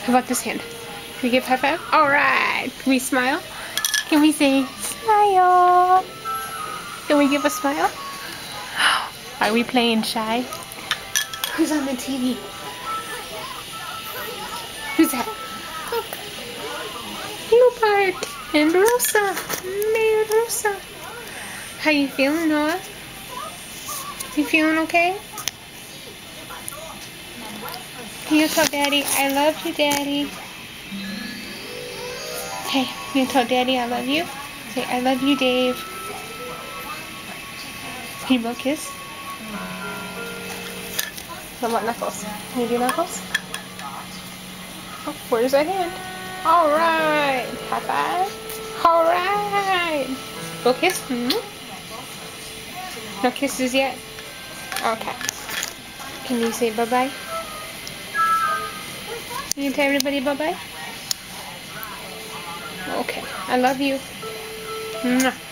How about this hand? Can we give high five? Alright! Can we smile? Can we say smile? Can we give a smile? Are we playing shy? Who's on the TV? Who's that? Leopard and Rosa. Mary Rosa. How you feeling, Noah? You feeling okay? Can you tell Daddy, I love you, Daddy? Hey, can you tell Daddy I love you? Say, I love you, Dave. Can you blow a kiss? How about Knuckles? Can you do Knuckles? Oh, where's that hand? Alright! High five! Alright! Blow a kiss? No kisses yet? Okay. Can you say bye-bye? Can you tell everybody bye-bye? Okay. I love you. Mwah.